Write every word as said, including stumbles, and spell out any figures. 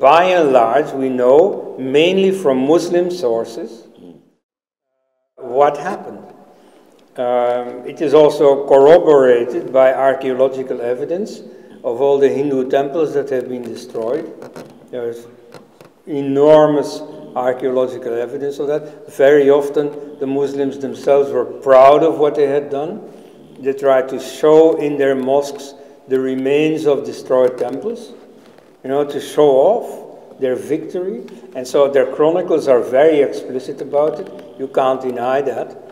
by and large, we know, mainly from Muslim sources, what happened. Um, it is also corroborated by archaeological evidence of all the Hindu temples that have been destroyed. There's enormous archaeological evidence of that. Very often the Muslims themselves were proud of what they had done. They tried to show in their mosques the remains of destroyed temples, you know, to show off their victory. And so their chronicles are very explicit about it. You can't deny that.